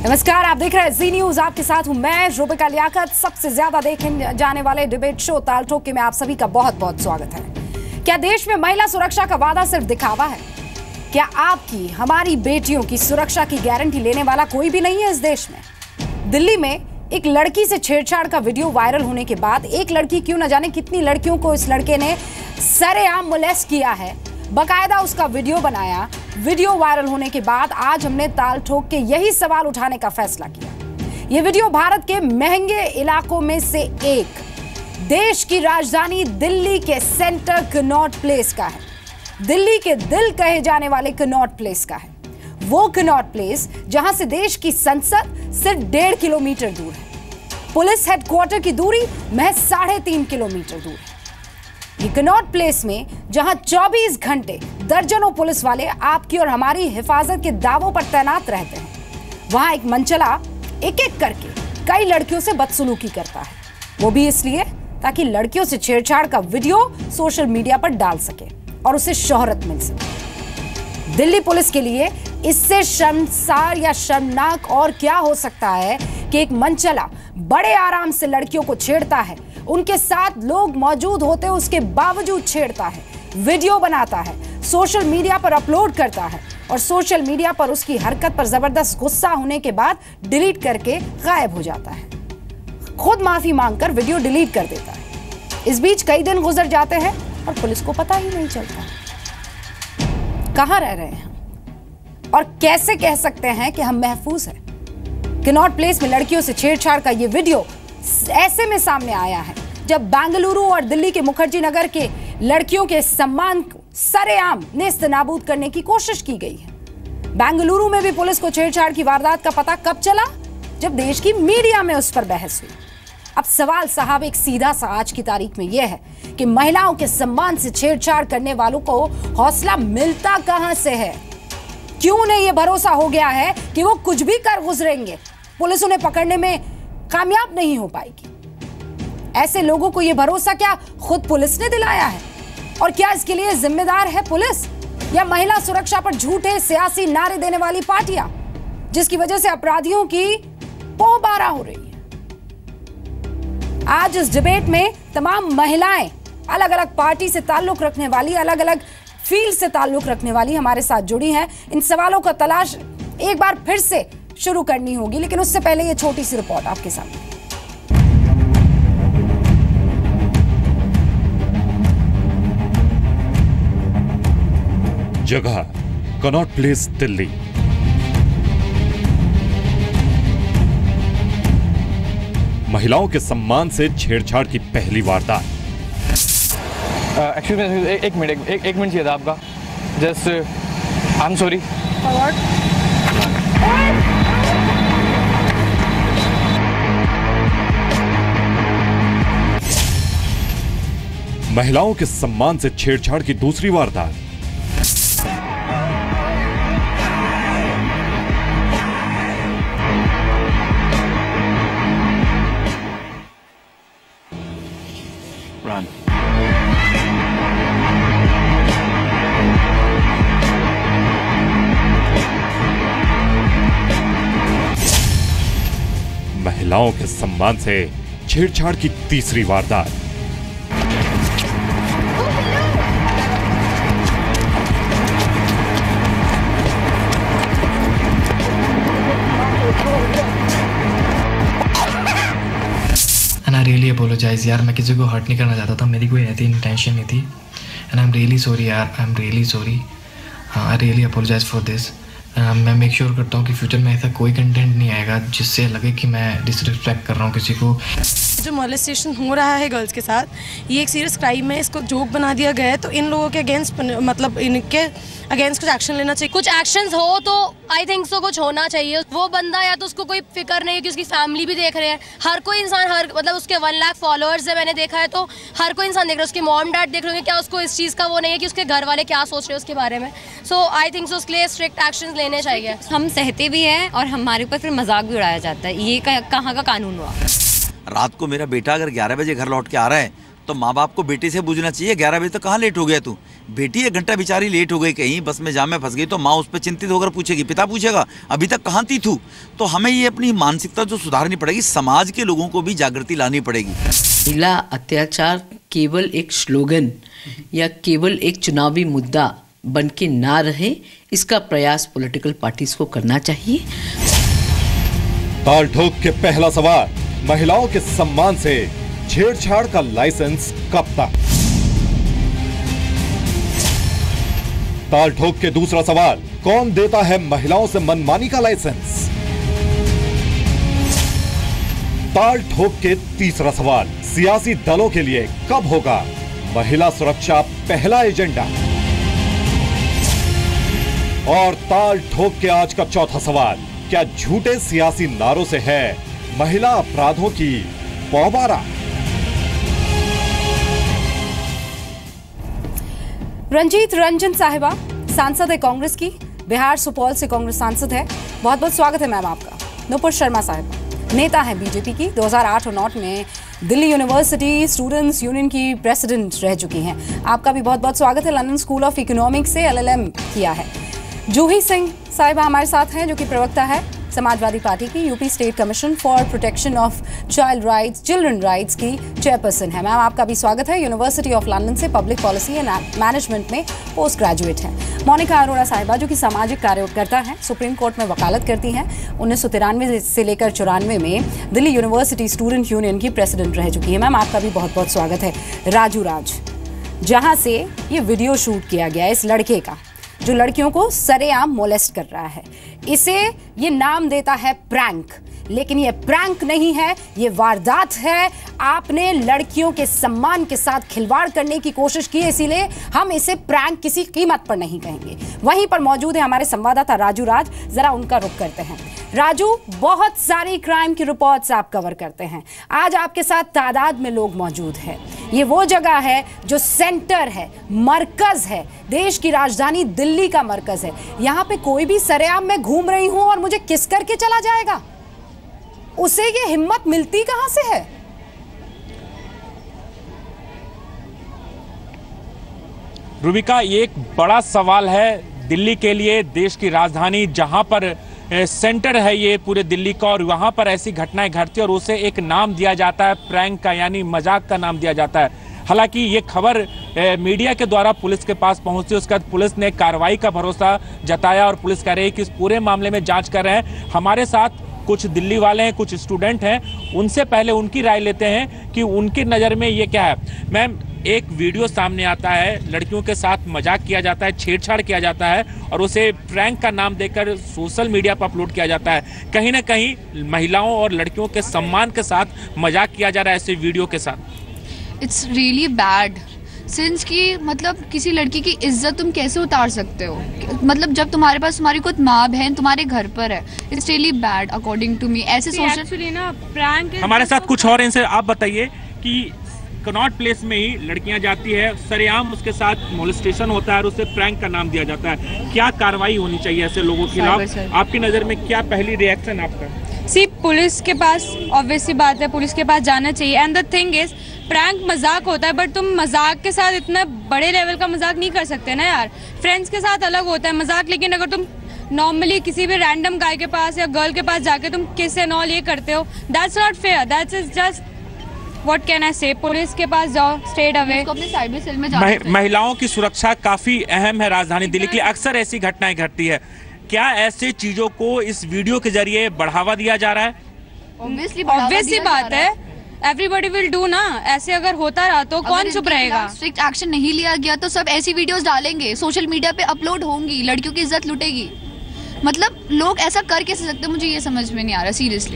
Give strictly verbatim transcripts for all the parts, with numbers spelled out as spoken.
नमस्कार, आप देख रहे हैं जी न्यूज। आपके साथ हूं मैं रूबिका लियाकत। सबसे ज्यादा देखे जाने वाले डिबेट शो ताल ठोक में आप सभी का बहुत बहुत स्वागत है। क्या देश में महिला सुरक्षा का वादा सिर्फ दिखावा है? क्या आपकी हमारी बेटियों की सुरक्षा की गारंटी लेने वाला कोई भी नहीं है इस देश में? दिल्ली में एक लड़की से छेड़छाड़ का वीडियो वायरल होने के बाद एक लड़की क्यों न जाने कितनी लड़कियों को इस लड़के ने सरेआम मोलेस्ट किया है, बकायदा उसका वीडियो बनाया। वीडियो वायरल होने के बाद आज हमने ताल ठोक के यही सवाल उठाने का फैसला किया। यह वीडियो भारत के महंगे इलाकों में से एक देश की राजधानी दिल्ली के सेंटर कनॉट प्लेस का है। दिल्ली के दिल कहे जाने वाले कनॉट प्लेस का है। वो कनॉट प्लेस जहां से देश की संसद सिर्फ डेढ़ किलोमीटर दूर है। पुलिस हेडक्वार्टर की दूरी महज साढ़े तीन किलोमीटर दूर है। ये कनॉट प्लेस में जहां चौबीस घंटे दर्जनों पुलिस वाले आपकी और हमारी हिफाजत के दावों पर तैनात रहते हैं, वहां एक मनचला एक एक करके कई लड़कियों से बदसलूकी करता है। वो भी इसलिए ताकि लड़कियों से छेड़छाड़ का वीडियो सोशल मीडिया पर डाल सके और उसे शोहरत मिल सके। दिल्ली पुलिस के लिए इससे शर्मसार या शर्मनाक और क्या हो सकता है कि एक मनचला बड़े आराम से लड़कियों को छेड़ता है, उनके साथ लोग मौजूद होते उसके बावजूद छेड़ता है, वीडियो बनाता है, सोशल मीडिया पर अपलोड करता है और सोशल मीडिया पर उसकी हरकत पर जबरदस्त गुस्सा होने के बाद डिलीट करके गायब हो जाता है। खुद माफी मांगकर वीडियो डिलीट कर देता है। इस बीच कई दिन गुजर जाते हैं और पुलिस को पता ही नहीं चलता कहां रह रहे हैं और कैसे कह सकते हैं कि हम महफूज हैं। कनॉट प्लेस में लड़कियों से छेड़छाड़ का यह वीडियो ऐसे में सामने आया है जब बेंगलुरु और दिल्ली के मुखर्जी नगर के लड़कियों के सम्मान को सरेआम नेस्त नाबूद करने की कोशिश की गई है। बेंगलुरु में भी पुलिस को छेड़छाड़ की वारदात का पता कब चला? जब देश की मीडिया में उस पर बहस हुई। अब सवाल साहब एक सीधा सा आज की तारीख में यह है कि महिलाओं के सम्मान से छेड़छाड़ करने वालों को हौसला मिलता कहां से है? क्यों उन्हें यह भरोसा हो गया है कि वो कुछ भी कर गुजरेंगे, पुलिस उन्हें पकड़ने में कामयाब नहीं हो पाएगी? ऐसे लोगों को यह भरोसा क्या खुद पुलिस ने दिलाया है? और क्या इसके लिए जिम्मेदार है पुलिस या महिला सुरक्षा पर झूठे सियासी नारे देने वाली पार्टियां, जिसकी वजह से अपराधियों की पोबारा हो रही है? आज इस डिबेट में तमाम महिलाएं अलग अलग पार्टी से ताल्लुक रखने वाली, अलग अलग फील्ड से ताल्लुक रखने वाली हमारे साथ जुड़ी हैं। इन सवालों का तलाश एक बार फिर से शुरू करनी होगी, लेकिन उससे पहले ये छोटी सी रिपोर्ट आपके सामने। जगह कनॉट प्लेस, दिल्ली। महिलाओं के सम्मान से छेड़छाड़ की पहली वारदात। एक्सक्यूज मी, एक मिनट एक, एक मिनट चाहिए था आपका। Just I am sorry. महिलाओं के सम्मान से छेड़छाड़ की दूसरी वारदात। Run. महिलाओं के सम्मान से छेड़छाड़ की तीसरी वारदात। एंड आई रियली अपोलोजाइज यार, मैं किसी को हर्ट नहीं करना चाहता था, मेरी कोई ऐसी इंटेंशन नहीं थी। And I am really sorry यार, I am really sorry, I really apologise for this. मैं मेक श्योर करता हूँ कि फ्यूचर में ऐसा कोई कंटेंट नहीं आएगा जिससे लगे कि मैं डिसरिस्पेक्ट कर रहा हूँ किसी को। जो मोलेस्टेशन हो रहा है गर्ल्स के साथ, ये एक सीरियस क्राइम है, इसको जोक बना दिया गया है, तो इन लोगों के अगेंस्ट मतलब इनके अगेंस्ट कुछ एक्शन लेना चाहिए। कुछ एक्शंस हो तो आई थिंक सो कुछ होना चाहिए। वो बंदा या तो उसको कोई फिक्र नहीं है कि उसकी फैमिली भी देख रहे हैं, हर कोई इंसान, हर मतलब उसके वन लाख फॉलोअर्स है, मैंने देखा है, तो हर कोई इंसान देख रहा है, उसके मॉम डैड देख रहे हैं, क्या उसको इस चीज़ का वो नहीं है कि उसके घर वाले क्या सोच रहे हैं उसके बारे में। सो आई थिंक सो उसके लिए स्ट्रिक्ट एक्शन लेने चाहिए। हम सहते भी हैं और हमारे ऊपर फिर मजाक भी उड़ाया जाता है, ये कहाँ का कानून हुआ? रात को मेरा बेटा अगर ग्यारह बजे घर लौट के आ रहा है तो माँ बाप को बेटे से पूछना चाहिए ग्यारह बजे तक कहाँ लेट हो गया तू। बेटी एक घंटा बेचारी लेट हो गई, कहीं बस में जाम में फंस गई, तो माँ उस पर चिंतित होकर पूछेगी, पिता पूछेगा अभी तक कहाँ थी तू। तो हमें ये अपनी मानसिकता जो सुधारनी पड़ेगी, समाज के लोगों को भी जागृति लानी पड़ेगी। महिला अत्याचार केवल एक स्लोगन या केवल एक चुनावी मुद्दा बन के ना रहे, इसका प्रयास पॉलिटिकल पार्टीज को करना चाहिए। ताल ठोक के पहला सवाल, महिलाओं के सम्मान से छेड़छाड़ का लाइसेंस कब तक? ताल ठोक के दूसरा सवाल, कौन देता है महिलाओं से मनमानी का लाइसेंस? ताल ठोक के तीसरा सवाल, सियासी दलों के लिए कब होगा महिला सुरक्षा पहला एजेंडा? और ताल ठोक के आज का चौथा सवाल, क्या झूठे सियासी नारों से है महिला अपराधों की पौबारा? रंजीत रंजन साहिबा सांसद है कांग्रेस की, बिहार सुपौल से कांग्रेस सांसद है। बहुत बहुत स्वागत है मैम आपका। नुपुर शर्मा साहिबा नेता है बीजेपी की, दो हज़ार आठ और नौ में दिल्ली यूनिवर्सिटी स्टूडेंट्स यूनियन की प्रेसिडेंट रह चुकी हैं। आपका भी बहुत बहुत स्वागत है। लंदन स्कूल ऑफ इकोनॉमिक्स से एल एल एम किया है। जूही सिंह साहिबा हमारे साथ हैं, जो कि प्रवक्ता है समाजवादी पार्टी की, UP state commission for protection of child rights children rights की चेयरपर्सन है। मैम आपका भी स्वागत है। यूनिवर्सिटी ऑफ लंदन से पब्लिक पॉलिसी एंड मैनेजमेंट में पोस्ट ग्रेजुएट है। मोनिका अरोड़ा साहिबा, जो कि सामाजिक कार्यकर्ता हैं, सुप्रीम कोर्ट में वकालत करती हैं। उन्नीस सौ तिरानवे से लेकर चौरानवे में दिल्ली यूनिवर्सिटी स्टूडेंट यूनियन की प्रेसिडेंट रह चुकी है। मैम आपका भी बहुत बहुत स्वागत है। राजू राज, जहाँ से ये वीडियो शूट किया गया इस लड़के का जो लड़कियों को सरेआम मोलेस्ट कर रहा है, इसे ये नाम देता है प्रैंक, लेकिन ये प्रैंक नहीं है, ये वारदात है। आपने लड़कियों के सम्मान के साथ खिलवाड़ करने की कोशिश की, इसीलिए हम इसे प्रैंक किसी कीमत पर नहीं कहेंगे। वहीं पर मौजूद है हमारे संवाददाता राजू राज, जरा उनका रुख करते हैं। राजू, बहुत सारी क्राइम की रिपोर्ट्स आप कवर करते हैं, आज आपके साथ तादाद में लोग मौजूद हैं। ये वो जगह है जो सेंटर है, मरकज है, देश की राजधानी दिल्ली का मरकज है। यहाँ पे कोई भी सरेआम में घूम रही हूं और मुझे किस करके चला जाएगा, उसे ये हिम्मत मिलती कहां से है? रूबिका, ये एक बड़ा सवाल है दिल्ली के लिए, देश की राजधानी जहां पर सेंटर है ये पूरे दिल्ली का, और वहां पर ऐसी घटनाएं घटती है और उसे एक नाम दिया जाता है प्रैंक का, यानी मजाक का नाम दिया जाता है। हालांकि ये खबर मीडिया के द्वारा पुलिस के पास पहुंची, उसके बाद पुलिस ने कार्रवाई का भरोसा जताया और पुलिस कह रही है कि इस पूरे मामले में जांच कर रहे हैं। हमारे साथ कुछ दिल्ली वाले हैं, कुछ स्टूडेंट हैं, उनसे पहले उनकी राय लेते हैं कि उनकी नज़र में ये क्या है। मैम, एक वीडियो सामने आता है, लड़कियों के साथ मजाक किया जाता है, छेड़छाड़ किया जाता है और उसे प्रैंक का नाम देकर सोशल मीडिया पर अपलोड किया जाता है। कहीं ना कहीं महिलाओं और लड़कियों के सम्मान के साथ मजाक किया जा रहा है ऐसे वीडियो के साथ। इट्स रियली बैड सिंस कि मतलब किसी लड़की की इज्जत तुम कैसे उतार सकते हो, मतलब जब तुम्हारे पास तुम्हारी खुद माँ बहन तुम्हारे घर पर है। It's really bad according to me. ऐसे सोशल ना प्रैंक हमारे साथ कुछ और इनसे आप बताइए कि कनॉट प्लेस में ही लड़कियां जाती है, सरेआम उसके साथ मोलेस्टेशन होता है और उसे प्रैंक का नाम दिया जाता है। क्या कार्रवाई होनी चाहिए ऐसे लोगों के खिलाफ? आपकी नज़र में क्या पहली रिएक्शन आपका? सी, पुलिस के पास ऑब्वियसली बात है, पुलिस के पास जाना चाहिए। And the thing is prank मजाक होता है, बट तुम मजाक के साथ इतना बड़े लेवल का मजाक नहीं कर सकते ना यार। फ्रेंड्स के साथ अलग होता है मजाक, लेकिन अगर तुम नॉर्मली किसी भी रैंडम गाय के पास या गर्ल के पास जाके तुम किस एंड ऑल ये करते हो, that's not fair. That's is just what can I say. Police के पास जाओ स्ट्रेट अवे। अपने साइबर सेल में जाओ। मह, महिलाओं की सुरक्षा काफी अहम है राजधानी दिल्ली के लिए, अक्सर ऐसी घटनाएं घटती है। क्या ऐसे चीजों को इस वीडियो के जरिए बढ़ावा दिया जा रहा है? ऑब्वियसली बात है, एवरीबॉडी विल डू ना। ऐसे अगर होता रहा तो कौन चुप रहेगा? स्ट्रिक्ट एक्शन नहीं लिया गया तो सब ऐसी वीडियोस डालेंगे, सोशल मीडिया पे अपलोड होंगी, लड़कियों की इज्जत लुटेगी। मतलब लोग ऐसा कर कैसे सकते, मुझे ये समझ में नहीं आ रहा सीरियसली।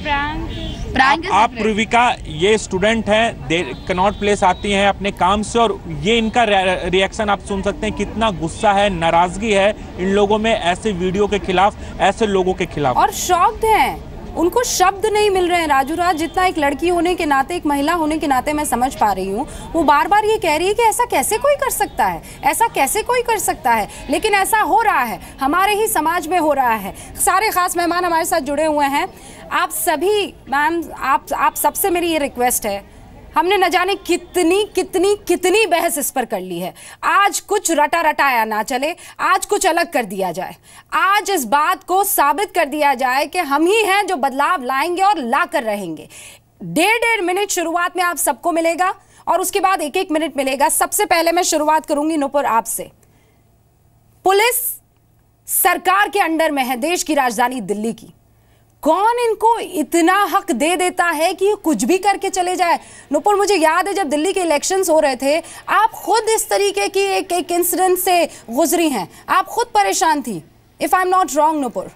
प्रैंक आप रूबिका, ये स्टूडेंट हैं, दे कनॉट प्लेस आती हैं अपने काम से, और ये इनका रिएक्शन आप सुन सकते हैं, कितना गुस्सा है, नाराजगी है इन लोगों में ऐसे वीडियो के खिलाफ, ऐसे लोगों के खिलाफ, और शॉक्ड हैं। उनको शब्द नहीं मिल रहे हैं राजू राज। जितना एक लड़की होने के नाते, एक महिला होने के नाते मैं समझ पा रही हूँ, वो बार बार ये कह रही है कि ऐसा कैसे कोई कर सकता है, ऐसा कैसे कोई कर सकता है, लेकिन ऐसा हो रहा है, हमारे ही समाज में हो रहा है। सारे खास मेहमान हमारे साथ जुड़े हुए हैं। आप सभी मैम, आप आप सबसे मेरी ये रिक्वेस्ट है, हमने न जाने कितनी कितनी कितनी बहस इस पर कर ली है। आज कुछ रटा रटाया ना चले, आज कुछ अलग कर दिया जाए, आज इस बात को साबित कर दिया जाए कि हम ही हैं जो बदलाव लाएंगे और ला कर रहेंगे। डेढ़ डेढ़ मिनट शुरुआत में आप सबको मिलेगा और उसके बाद एक एक मिनट मिलेगा। सबसे पहले मैं शुरुआत करूंगी नुपुर आपसे। पुलिस सरकार के अंडर में है, देश की राजधानी दिल्ली की। कौन इनको इतना हक दे देता है कि ये कुछ भी करके चले जाए? नुपुर, मुझे याद है जब दिल्ली के इलेक्शंस हो रहे थे, आप खुद इस तरीके की एक एक इंसिडेंट से गुजरी हैं, आप खुद परेशान थी। If I am not wrong Nupur.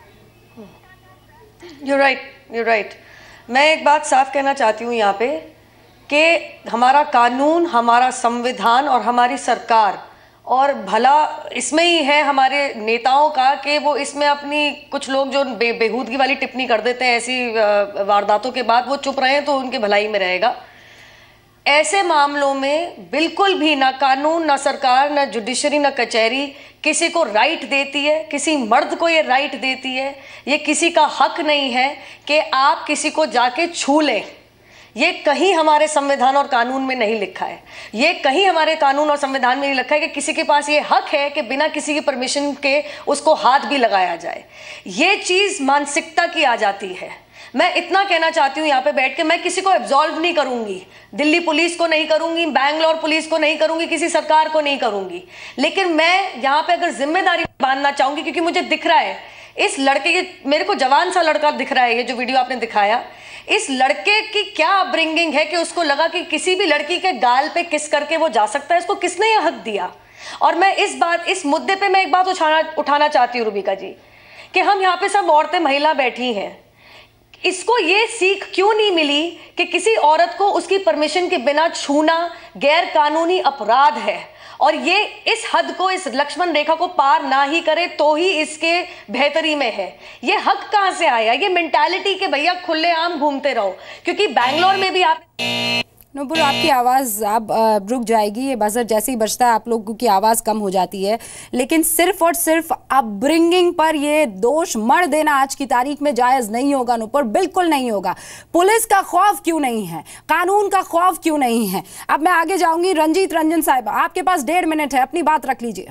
You right, you right. मैं एक बात साफ कहना चाहती हूँ यहाँ पे कि हमारा कानून, हमारा संविधान और हमारी सरकार, और भला इसमें ही है हमारे नेताओं का कि वो इसमें अपनी, कुछ लोग जो बे, बेहूदगी वाली टिप्पणी कर देते हैं ऐसी वारदातों के बाद, वो चुप रहे तो उनकी भलाई में रहेगा। ऐसे मामलों में बिल्कुल भी ना कानून, ना सरकार, ना जुडिशरी, ना कचहरी किसी को राइट देती है, किसी मर्द को ये राइट देती है, ये किसी का हक नहीं है कि आप किसी को जाके छू लें। ये कहीं हमारे संविधान और कानून में नहीं लिखा है, ये कहीं हमारे कानून और संविधान में नहीं लिखा है कि किसी के पास ये हक है कि बिना किसी की परमिशन के उसको हाथ भी लगाया जाए। ये चीज़ मानसिकता की आ जाती है। मैं इतना कहना चाहती हूँ यहाँ पे बैठ के, मैं किसी को एब्जॉल्व नहीं करूँगी, दिल्ली पुलिस को नहीं करूँगी, बैंगलोर पुलिस को नहीं करूँगी, किसी सरकार को नहीं करूँगी, लेकिन मैं यहाँ पे अगर जिम्मेदारी बांधना चाहूँगी, क्योंकि मुझे दिख रहा है इस लड़के के, मेरे को जवान सा लड़का दिख रहा है, ये जो वीडियो आपने दिखाया, इस लड़के की क्या अपब्रिंगिंग है कि उसको लगा कि किसी भी लड़की के गाल पे किस करके वो जा सकता है। इसको किसने यह हक दिया? और मैं इस बात, इस मुद्दे पे मैं एक बात उठाना उठाना चाहती हूँ रूबिका जी, कि हम यहाँ पे सब औरतें, महिला बैठी हैं, इसको ये सीख क्यों नहीं मिली कि किसी औरत को उसकी परमिशन के बिना छूना गैर कानूनी अपराध है, और ये इस हद को, इस लक्ष्मण रेखा को पार ना ही करे तो ही इसके बेहतरी में है। ये हक कहाँ से आया? ये मेंटालिटी के भैया खुलेआम घूमते रहो, क्योंकि बैंगलोर में भी आप नुपुर, आपकी आवाज़ अब रुक जाएगी, ये बजर जैसे ही बजता है आप लोगों की आवाज़ कम हो जाती है, लेकिन सिर्फ और सिर्फ अपब्रिंगिंग पर ये दोष मढ़ देना आज की तारीख में जायज़ नहीं होगा नुपुर, बिल्कुल नहीं होगा। पुलिस का खौफ क्यों नहीं है, कानून का खौफ क्यों नहीं है? अब मैं आगे जाऊंगी। रंजीत रंजन साहिबा, आपके पास डेढ़ मिनट है, अपनी बात रख लीजिए।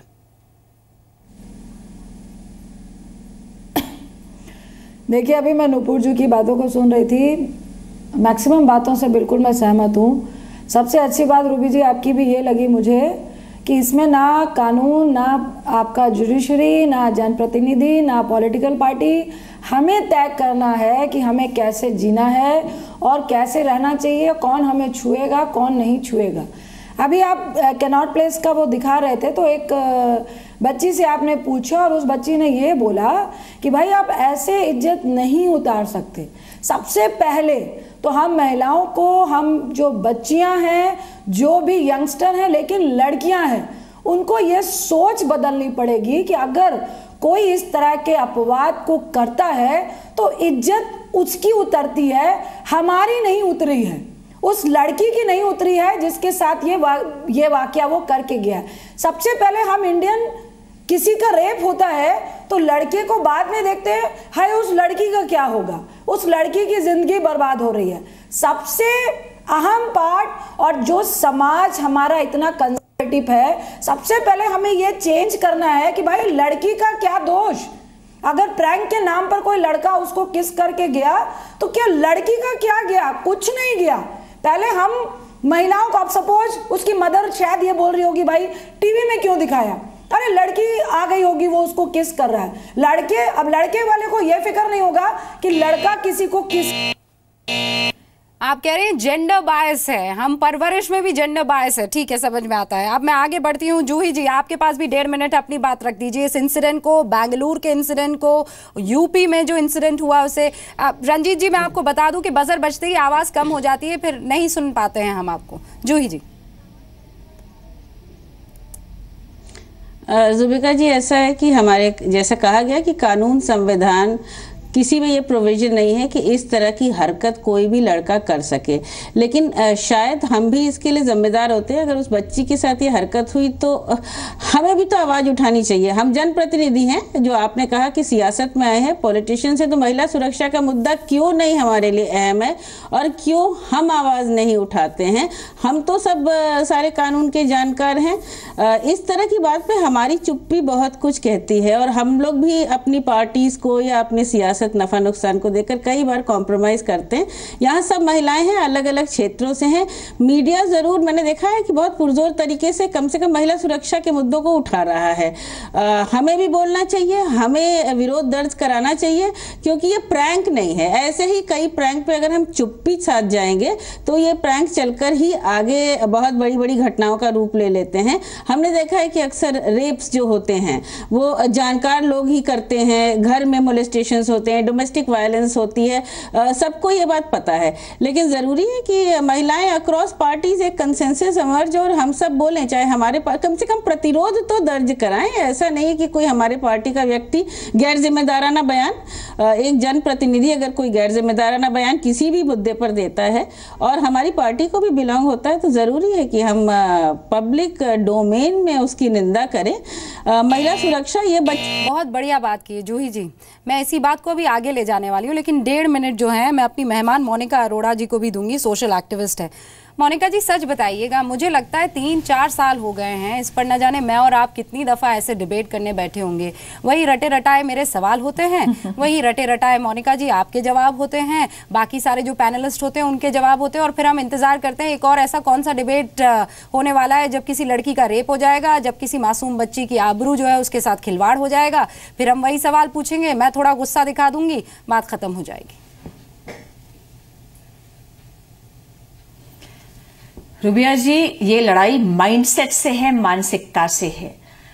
देखिए, अभी मैं नुपुर जी की बातों को सुन रही थी, मैक्सिमम बातों से बिल्कुल मैं सहमत हूँ। सबसे अच्छी बात रूबी जी आपकी भी ये लगी मुझे कि इसमें ना कानून, ना आपका जुडिशरी, ना जनप्रतिनिधि, ना पॉलिटिकल पार्टी, हमें तय करना है कि हमें कैसे जीना है और कैसे रहना चाहिए, कौन हमें छुएगा, कौन नहीं छुएगा। अभी आप कैनॉट प्लेस का वो दिखा रहे थे, तो एक बच्ची से आपने पूछा और उस बच्ची ने ये बोला कि भाई आप ऐसे इज्जत नहीं उतार सकते। सबसे पहले तो हम महिलाओं को, हम जो बच्चियां हैं, जो भी यंगस्टर हैं लेकिन लड़कियां हैं, उनको ये सोच बदलनी पड़ेगी कि अगर कोई इस तरह के अपवाद को करता है तो इज्जत उसकी उतरती है, हमारी नहीं उतरी है, उस लड़की की नहीं उतरी है जिसके साथ ये वा, ये वाकया वो करके गया है। सबसे पहले हम इंडियन, किसी का रेप होता है तो लड़के को बाद में देखते हैं, हाय उस लड़की का क्या होगा, उस लड़की की जिंदगी बर्बाद हो रही है। सबसे अहम पार्ट, और जो समाज हमारा इतना कंजर्वेटिव है, सबसे पहले हमें ये चेंज करना है कि भाई लड़की का क्या दोष। अगर प्रैंक के नाम पर कोई लड़का उसको किस करके गया तो क्या लड़की का क्या गया? कुछ नहीं गया। पहले हम महिलाओं को, आप सपोज उसकी मदर शायद ये बोल रही होगी भाई टीवी में क्यों दिखाया, अरे लड़की आ गई होगी वो उसको किस कर रहा है। लड़के, अब लड़के वाले को यह फिक्र नहीं होगा कि लड़का किसी को किस। आप कह रहे हैं जेंडर बायस है, हम परवरिश में भी जेंडर बायस है, ठीक है, समझ में आता है। अब मैं आगे बढ़ती हूँ। जूही जी, आपके पास भी डेढ़ मिनट, अपनी बात रख दीजिए। इस इंसिडेंट को, बेंगलुरु के इंसिडेंट को, यूपी में जो इंसिडेंट हुआ उसे। रंजीत जी, मैं आपको बता दूं कि बजर बजते ही आवाज़ कम हो जाती है, फिर नहीं सुन पाते हैं हम आपको। जूही जी। जुबिका जी, ऐसा है कि हमारे, जैसा कहा गया कि कानून, संविधान किसी में ये प्रोविजन नहीं है कि इस तरह की हरकत कोई भी लड़का कर सके। लेकिन शायद हम भी इसके लिए जिम्मेदार होते हैं। अगर उस बच्ची के साथ ये हरकत हुई तो हमें भी तो आवाज़ उठानी चाहिए। हम जनप्रतिनिधि हैं, जो आपने कहा कि सियासत में आए हैं, पॉलिटिशियंस हैं, तो महिला सुरक्षा का मुद्दा क्यों नहीं हमारे लिए अहम है और क्यों हम आवाज़ नहीं उठाते हैं? हम तो सब सारे कानून के जानकार हैं। इस तरह की बात पे हमारी चुप्पी बहुत कुछ कहती है और हम लोग भी अपनी पार्टीज को या अपने सियासत नफा नुकसान को देखकर कई बार कॉम्प्रोमाइज करते हैं। यहाँ सब महिलाएं हैं, अलग अलग क्षेत्रों से हैं। मीडिया जरूर मैंने देखा है कि बहुत पुरजोर तरीके से कम से कम महिला सुरक्षा के मुद्दों को उठा रहा है। आ, हमें भी बोलना चाहिए, हमें विरोध दर्ज कराना चाहिए, क्योंकि ये प्रैंक नहीं है। ऐसे ही कई प्रैंक पे अगर हम चुप्पी साध जाएंगे तो ये प्रैंक चलकर ही आगे बहुत बड़ी बड़ी घटनाओं का रूप ले लेते हैं। हमने देखा है कि अक्सर रेप्स जो होते हैं वो जानकार लोग ही करते हैं, घर में मोलेस्टेशंस होते हैं, डोमेस्टिक वायलेंस होती है, सबको ये बात पता है। लेकिन ज़रूरी है कि महिलाएं अक्रॉस पार्टीज एक कंसेंसस इमर्ज और हम सब बोलें, चाहे हमारे पास कम से कम प्रतिरोध तो दर्ज कराएं। ऐसा नहीं है कि कोई हमारे पार्टी का व्यक्ति गैर जिम्मेदाराना बयान, एक जनप्रतिनिधि अगर कोई गैर जिम्मेदाराना बयान किसी भी मुद्दे पर देता है और हमारी पार्टी को भी बिलोंग होता है, तो ज़रूरी है कि हम पब्लिक डोमेन में उसकी निंदा करें। महिला सुरक्षा ये बच... बहुत बढ़िया बात की है जूही जी। मैं इसी बात को अभी आगे ले जाने वाली हूँ, लेकिन डेढ़ मिनट जो है मैं अपनी मेहमान मोनिका अरोड़ा जी को भी दूंगी, सोशल एक्टिविस्ट है। मोनिका जी सच बताइएगा, मुझे लगता है तीन चार साल हो गए हैं इस पर, न जाने मैं और आप कितनी दफ़ा ऐसे डिबेट करने बैठे होंगे। वही रटे रटाए मेरे सवाल होते हैं, वही रटे रटाए मोनिका जी आपके जवाब होते हैं, बाकी सारे जो पैनलिस्ट होते हैं उनके जवाब होते हैं, और फिर हम इंतजार करते हैं एक और ऐसा कौन सा डिबेट होने वाला है जब किसी लड़की का रेप हो जाएगा, जब किसी मासूम बच्ची की आबरू जो है उसके साथ खिलवाड़ हो जाएगा। फिर हम वही सवाल पूछेंगे, मैं थोड़ा गुस्सा दिखा दूंगी, बात खत्म हो जाएगी। रुबिया जी, ये लड़ाई माइंडसेट से है, मानसिकता से है।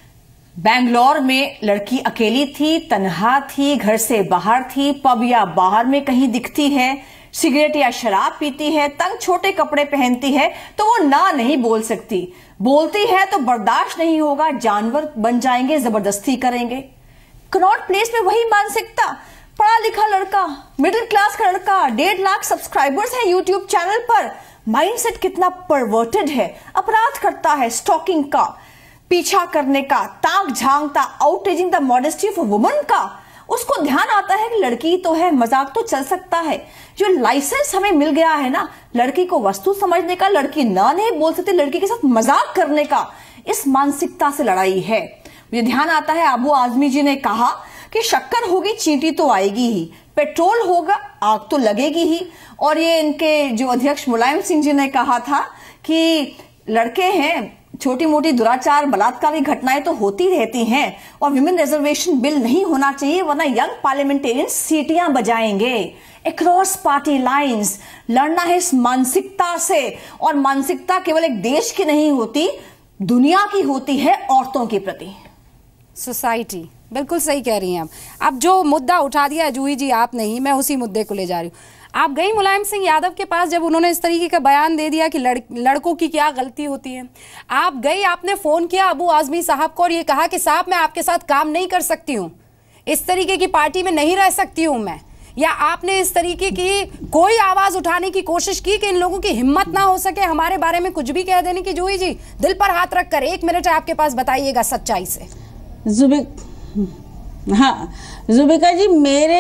बेंगलोर में लड़की अकेली थी, तन्हा थी, घर से बाहर थी, पब या बाहर में कहीं दिखती है, सिगरेट या शराब पीती है, तंग छोटे कपड़े पहनती है, तो वो ना नहीं बोल सकती। बोलती है तो बर्दाश्त नहीं होगा, जानवर बन जाएंगे, जबरदस्ती करेंगे। कनॉट प्लेस में वही मानसिकता, पढ़ा लिखा लड़का, मिडिल क्लास का लड़का, डेढ़ लाख सब्सक्राइबर्स हैं यूट्यूब चैनल पर। माइंडसेट कितना परवर्टेड है, अपराध करता है, स्टॉकिंग का, पीछा करने का, ताक झांकता, outraging the modesty of a woman का। उसको ध्यान आता है कि लड़की तो है, मजाक तो चल सकता है। जो लाइसेंस हमें मिल गया है ना लड़की को वस्तु समझने का, लड़की ना नहीं बोल सकती, लड़की के साथ मजाक करने का, इस मानसिकता से लड़ाई है। मुझे ध्यान आता है अबू आजमी जी ने कहा कि शक्कर होगी चींटी तो आएगी ही, पेट्रोल होगा आग तो लगेगी ही। और ये इनके जो अध्यक्ष मुलायम सिंह जी ने कहा था कि लड़के हैं, छोटी मोटी दुराचार बलात्कार की घटनाएं तो होती रहती हैं और विमेन रिजर्वेशन बिल नहीं होना चाहिए, वरना यंग पार्लियामेंटेरियन सीटियां बजाएंगे। अक्रॉस पार्टी लाइंस लड़ना है इस मानसिकता से, और मानसिकता केवल एक देश की नहीं होती, दुनिया की होती है औरतों के प्रति। सोसाइटी, बिल्कुल सही कह रही हैं आप। अब जो मुद्दा उठा दिया है जूही जी आप नहीं, मैं उसी मुद्दे को ले जा रही हूँ। आप गई मुलायम सिंह यादव के पास जब उन्होंने इस तरीके का बयान दे दिया कि लड़, लड़कों की क्या गलती होती है। आप गई, आपने फोन किया अबू आजमी साहब को और ये कहा कि साहब मैं आपके साथ काम नहीं कर सकती हूँ, इस तरीके की पार्टी में नहीं रह सकती हूँ मैं। या आपने इस तरीके की कोई आवाज उठाने की कोशिश की कि इन लोगों की हिम्मत ना हो सके हमारे बारे में कुछ भी कह देने की? जूही जी दिल पर हाथ रखकर एक मिनट है आपके पास, बताइएगा सच्चाई से। जुबिक हाँ जुबिका जी, मेरे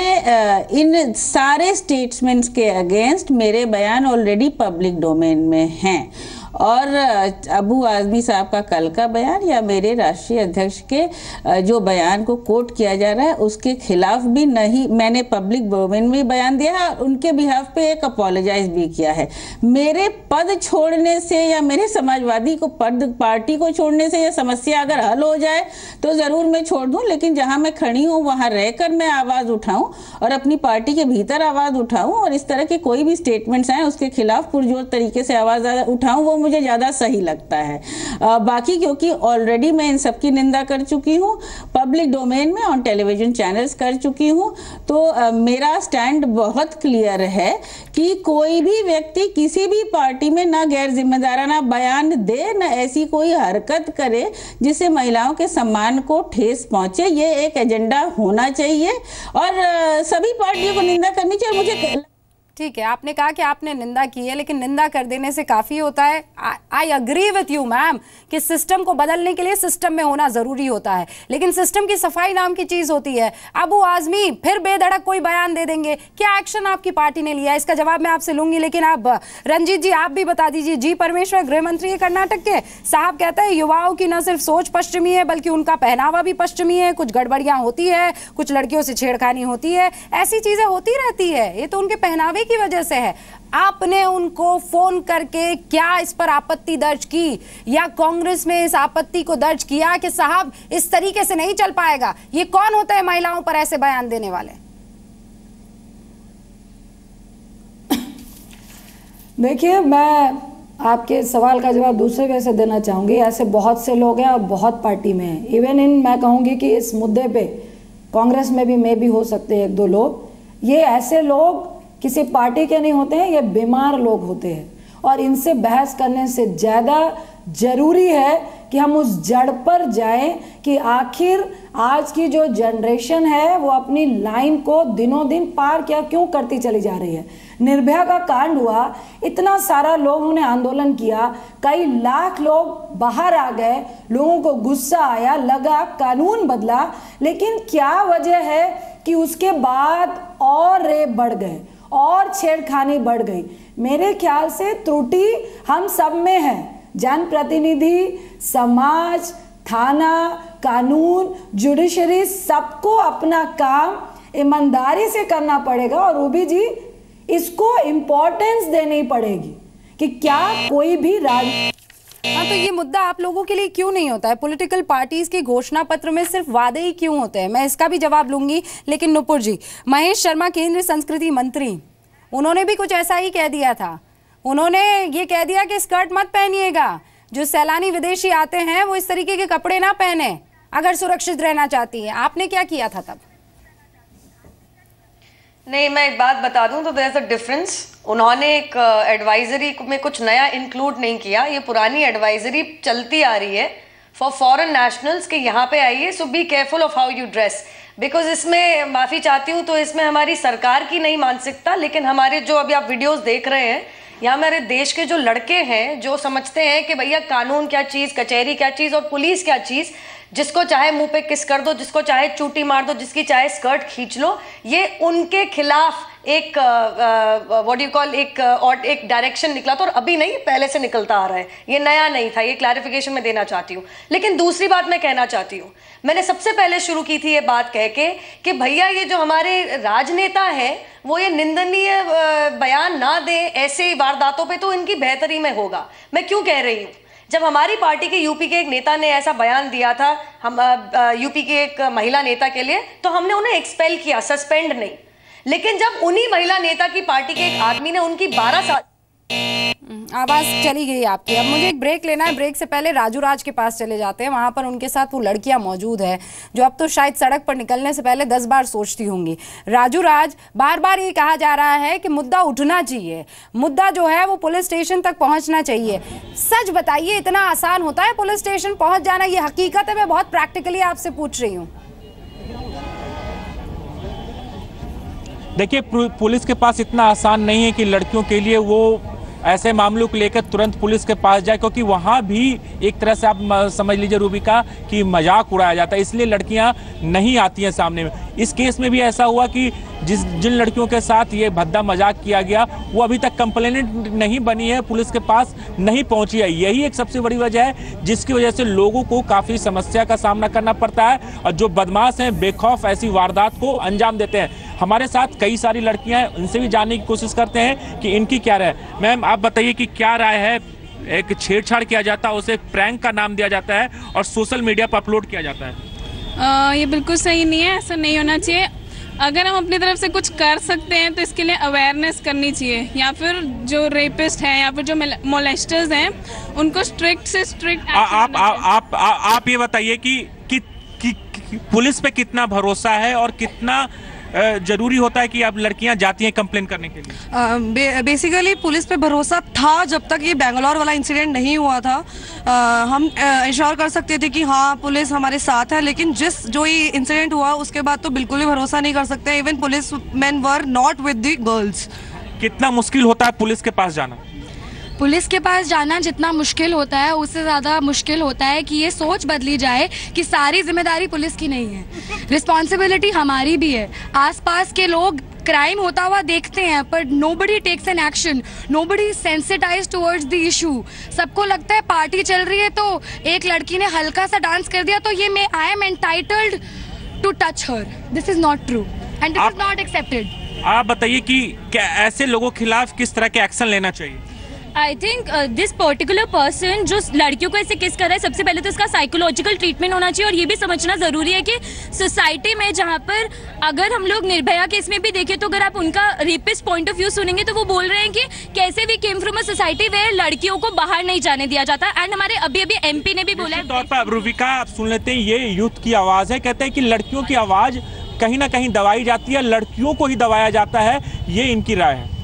इन सारे स्टेटमेंट्स के अगेंस्ट मेरे बयान ऑलरेडी पब्लिक डोमेन में हैं, और अबू आजमी साहब का कल का बयान या मेरे राष्ट्रीय अध्यक्ष के जो बयान को कोट किया जा रहा है उसके खिलाफ भी नहीं, मैंने पब्लिक डोमेन में बयान दिया है और उनके बिहाफ पे एक अपोलोजाइज भी किया है। मेरे पद छोड़ने से या मेरे समाजवादी को पद पार्टी को छोड़ने से या समस्या अगर हल हो जाए तो ज़रूर मैं छोड़ दूँ, लेकिन जहाँ मैं खड़ी हूँ वहाँ रहकर मैं आवाज़ उठाऊँ और अपनी पार्टी के भीतर आवाज़ उठाऊँ और इस तरह के कोई भी स्टेटमेंट्स आए उसके खिलाफ पुरजोर तरीके से आवाज़ उठाऊँ, वो मुझे ज़्यादा सही लगता है। आ, बाकी क्योंकि ऑलरेडी मैं इन सब की निंदा कर चुकी हूँ, पब्लिक डोमेन में ऑन टेलीविजन चैनल्स कर चुकी हूँ, तो आ, मेरा स्टैंड बहुत क्लियर है कि कोई भी व्यक्ति किसी भी पार्टी में ना गैर जिम्मेदाराना बयान दे, ना ऐसी कोई हरकत करे जिससे महिलाओं के सम्मान को ठेस पहुंचे। ये एक एजेंडा होना चाहिए और आ, सभी पार्टियों को निंदा करनी चाहिए। मुझे ठीक है, आपने कहा कि आपने निंदा की है, लेकिन निंदा कर देने से काफी होता है। I agree with you ma'am कि सिस्टम को बदलने के लिए सिस्टम में होना जरूरी होता है, लेकिन सिस्टम की सफाई नाम की चीज होती है। अबू आजमी फिर बेधड़क कोई बयान दे देंगे, क्या एक्शन आपकी पार्टी ने लिया है? इसका जवाब मैं आपसे लूंगी, लेकिन आप रंजीत जी आप भी बता दीजिए। जी परमेश्वर, गृह मंत्री है कर्नाटक के, साहब कहते हैं युवाओं की न सिर्फ सोच पश्चिमी है बल्कि उनका पहनावा भी पश्चिमी है, कुछ गड़बड़ियां होती है, कुछ लड़कियों से छेड़खानी होती है, ऐसी चीजें होती रहती है, ये तो उनके पहनावे की वजह से है। आपने उनको फोन करके क्या इस पर आपत्ति दर्ज की, या कांग्रेस में इस आपत्ति को दर्ज किया कि साहब इस तरीके से नहीं चल पाएगा? ये कौन होता है महिलाओं पर ऐसे बयान देने वाले? देखिए, मैं आपके सवाल का जवाब दूसरे वे से देना चाहूंगी। ऐसे बहुत से लोग हैं और बहुत पार्टी में हैं। इवन इन मैं कहूंगी कि इस मुद्दे पे कांग्रेस में भी मे भी हो सकते हैं एक दो लोग। ये ऐसे लोग किसी पार्टी के नहीं होते हैं, ये बीमार लोग होते हैं और इनसे बहस करने से ज़्यादा जरूरी है कि हम उस जड़ पर जाएं कि आखिर आज की जो जनरेशन है वो अपनी लाइन को दिनों दिन पार क्या क्यों करती चली जा रही है। निर्भया का कांड हुआ, इतना सारा लोगों ने आंदोलन किया, कई लाख लोग बाहर आ गए, लोगों को गुस्सा आया, लगा कानून बदला, लेकिन क्या वजह है कि उसके बाद और रेप बढ़ गए और छेड़खानी बढ़ गई? मेरे ख्याल से त्रुटि हम सब में है। जनप्रतिनिधि, समाज, थाना, कानून, जुडिशरी, सबको अपना काम ईमानदारी से करना पड़ेगा और रूबी जी इसको इम्पोर्टेंस देनी पड़ेगी कि क्या कोई भी राज हाँ, तो ये मुद्दा आप लोगों के लिए क्यों नहीं होता है? पॉलिटिकल पार्टीज के घोषणा पत्र में सिर्फ वादे ही क्यों होते हैं? मैं इसका भी जवाब लूंगी, लेकिन नुपुर जी, महेश शर्मा केंद्रीय संस्कृति मंत्री, उन्होंने भी कुछ ऐसा ही कह दिया था। उन्होंने ये कह दिया कि स्कर्ट मत पहनिएगा, जो सैलानी विदेशी आते हैं वो इस तरीके के कपड़े ना पहने अगर सुरक्षित रहना चाहती है। आपने क्या किया था तब? नहीं, मैं एक बात बता दूं तो देयर इज अ डिफरेंस। उन्होंने एक एडवाइजरी में कुछ नया इंक्लूड नहीं किया, ये पुरानी एडवाइजरी चलती आ रही है फॉर फॉरेन नेशनल्स कि यहाँ पे आइए, so be careful of how you dress. Because इसमें माफ़ी चाहती हूँ, तो इसमें हमारी सरकार की नहीं मानसिकता, लेकिन हमारे जो अभी आप वीडियोस देख रहे हैं, यहाँ हमारे देश के जो लड़के हैं जो समझते हैं कि भैया कानून क्या चीज़, कचहरी क्या चीज़ और पुलिस क्या चीज़, जिसको चाहे मुंह पे किस कर दो, जिसको चाहे चूटी मार दो, जिसकी चाहे स्कर्ट खींच लो, ये उनके खिलाफ एक व्हाट यू कॉल एक और एक डायरेक्शन निकला था, और अभी नहीं, पहले से निकलता आ रहा है, ये नया नहीं था। ये क्लैरिफिकेशन मैं देना चाहती हूँ। लेकिन दूसरी बात मैं कहना चाहती हूँ, मैंने सबसे पहले शुरू की थी ये बात कह के कि भैया ये जो हमारे राजनेता हैं वो ये निंदनीय बयान ना दें ऐसे वारदातों पे, तो इनकी बेहतरी में होगा। मैं क्यों कह रही हूँ? जब हमारी पार्टी के यूपी के एक नेता ने ऐसा बयान दिया था हम यूपी के एक महिला नेता के लिए, तो हमने उन्हें एक्सपेल किया, सस्पेंड नहीं। लेकिन जब उन्हीं महिला नेता की पार्टी के एक आदमी ने उनकी बारह साल आवाज चली गई आपकी। अब मुझे एक ब्रेक लेना है, ब्रेक से पहले राजू राज के पास चले जाते हैं। वहां पर उनके साथ वो लड़कियां मौजूद है जो अब तो शायद सड़क पर निकलने से पहले दस बार सोचती होंगी। राजू राज, बार बार ये कहा जा रहा है कि मुद्दा उठना चाहिए, मुद्दा जो है वो पुलिस स्टेशन तक पहुंचना चाहिए। सच बताइए, इतना आसान होता है पुलिस स्टेशन पहुंच जाना? ये हकीकत है, मैं बहुत प्रैक्टिकली आपसे पूछ रही हूँ। देखिए, पुलिस के पास इतना आसान नहीं है कि लड़कियों के लिए वो ऐसे मामलों को लेकर तुरंत पुलिस के पास जाए, क्योंकि वहाँ भी एक तरह से आप समझ लीजिए रूबिका कि मजाक उड़ाया जाता है, इसलिए लड़कियाँ नहीं आती हैं सामने में। इस केस में भी ऐसा हुआ कि जिस जिन लड़कियों के साथ ये भद्दा मजाक किया गया वो अभी तक कंप्लेनेंट नहीं बनी है, पुलिस के पास नहीं पहुंची है। यही एक सबसे बड़ी वजह है जिसकी वजह से लोगों को काफ़ी समस्या का सामना करना पड़ता है, और जो बदमाश हैं बेखौफ ऐसी वारदात को अंजाम देते हैं। हमारे साथ कई सारी लड़कियां हैं, उनसे भी जानने की कोशिश करते हैं कि इनकी क्या राय। मैम, आप बताइए कि क्या राय है? एक छेड़छाड़ किया जाता है, उसे प्रैंक का नाम दिया जाता है और सोशल मीडिया पर अपलोड किया जाता है। आ, ये बिल्कुल सही नहीं है, ऐसा नहीं होना चाहिए। अगर हम अपनी तरफ से कुछ कर सकते हैं तो इसके लिए अवेयरनेस करनी चाहिए, या फिर जो रेपिस्ट हैं या फिर जो मोलेस्टर्स हैं उनको स्ट्रिक्ट से स्ट्रिक्ट आप आप आप आप ये बताइए कि, कि, कि, कि पुलिस पे कितना भरोसा है और कितना जरूरी होता है कि अब लड़कियां जाती हैं कंप्लेन करने के लिए? बेसिकली uh, पुलिस पे भरोसा था जब तक ये बेंगलोर वाला इंसिडेंट नहीं हुआ था। uh, हम इंश्योर uh, कर सकते थे कि हाँ पुलिस हमारे साथ है, लेकिन जिस जो ये इंसिडेंट हुआ उसके बाद तो बिल्कुल भी भरोसा नहीं कर सकते। Even police man were not with the girls. कितना मुश्किल होता है पुलिस के पास जाना? पुलिस के पास जाना जितना मुश्किल होता है उससे ज़्यादा मुश्किल होता है कि ये सोच बदली जाए कि सारी जिम्मेदारी पुलिस की नहीं है, रिस्पॉन्सिबिलिटी हमारी भी है। आसपास के लोग क्राइम होता हुआ देखते हैं पर nobody takes an action, nobody sensitise towards the issue. सबको लगता है पार्टी चल रही है तो एक लड़की ने हल्का सा डांस कर दिया तो ये मैं I am entitled to touch her. This is not true and this is not accepted. आप बताइए कि क्या ऐसे लोगों के खिलाफ किस तरह के एक्शन लेना चाहिए? I think this particular person जो लड़कियों को ऐसे किस कर रहा है, सबसे पहले तो इसका साइकोलॉजिकल ट्रीटमेंट होना चाहिए। और ये भी समझना ज़रूरी है कि सोसाइटी में जहाँ पर अगर हम लोग निर्भया केस में भी देखें तो अगर आप उनका रेपिस्ट पॉइंट ऑफ व्यू सुनेंगे तो वो बोल रहे हैं कि कैसे भी came from a society where लड़कियों को बाहर नहीं जाने दिया जाता। एंड हमारे अभी अभी एमपी ने भी बोला है। तौर पर रूबिका आप सुन लेते हैं, ये यूथ की आवाज़ है। कहते हैं कि लड़कियों की आवाज़ कहीं ना कहीं दबाई जाती है, लड़कियों को ही दबाया जाता है, ये इनकी राय है।